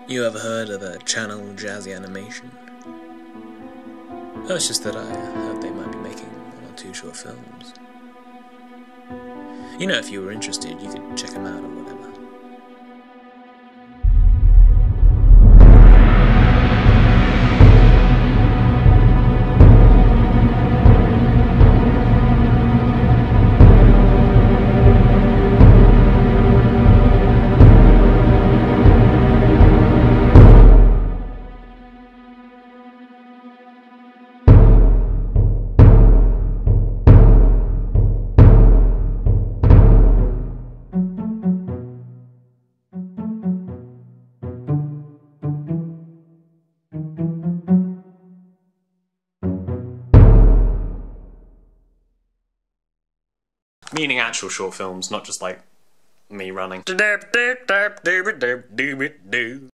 You ever heard of a Channel Jazzy Animation? Oh, it's just that I heard they might be making 1 or 2 short films. You know, if you were interested, you could check them out or whatever. Meaning actual short films, not just like me running.